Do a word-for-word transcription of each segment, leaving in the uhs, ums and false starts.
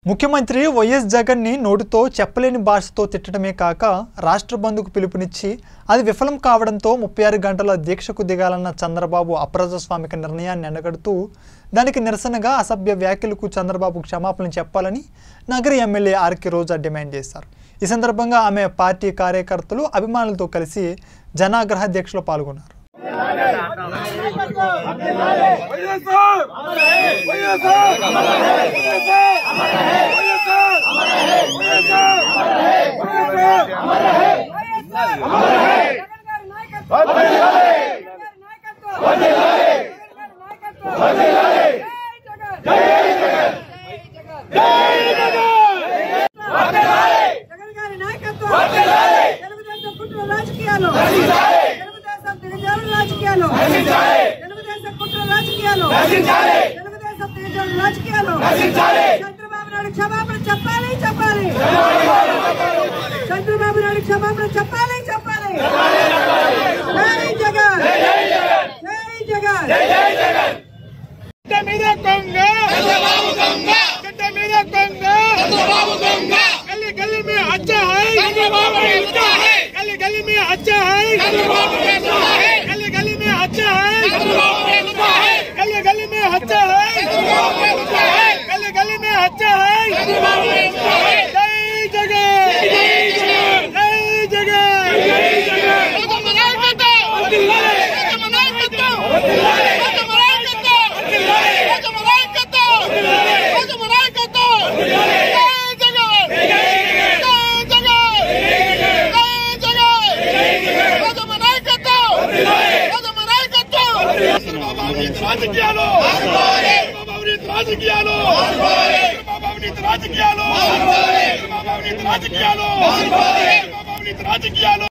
ముఖ్యమంత్రి వైఎస్ జగన్ ని నోటితో చెప్పలేని భాషతో తిట్టడమే కాక రాష్ట్ర బంధుకు పిలుపునిచ్చి అది విఫలం కావడంతో ముప్పై ఆరు గంటల దీక్షకు దిగాలన్న చంద్రబాబు అప్రజాస్వామిక నిర్ణయాన్ని ఎండగడుతూ దానికి నిరసనగా అసభ్య వ్యాఖ్యలకు చంద్రబాబు క్షమాపణలు చెప్పాలని నగర ఎమ్మెల్యే ఆర్కే రోజా డిమాండ్ చేశారు। ఈ సందర్భంగా ఆమె పార్టీ కార్యకర్తలు అభిమానులతో కలిసి జనాగ్రహ దీక్షలో పాల్గొన్నారు। చంద్రబాబు నాయుడు క్షమాపణ చెప్పాలి చెప్పాలి చంద్రబాబు నాయుడు క్షమాపణ చెప్పాలి చెప్పాలి జై జగన్ జై జగన్ జై జగన్ గడ్డ మీద దొంగ చంద్రబాబు దొంగ గడ్డ మీద దొంగ చంద్రబాబు దొంగ గల్లీ గల్లీ में अच्छा है చంద్రబాబు अच्छा है गली गली में अच्छा है చంద్రబాబు अच्छा है गली गली में अच्छा है చంద్రబాబు अच्छा है गली गली में अच्छा है చంద్రబాబు अच्छा है गली गली में अच्छा है చంద్రబాబు अच्छा है जय जगन जय जगन जय जगन जय जगन मनाई करता मनाई करता मनाई करता मनाई करता मनाई करता రాజకీయాలు రాజకీయాలు రాజకీయాలు రాజకీయాలు రాజకీయాలు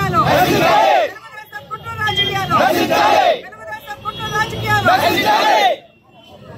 రాజకీయాలు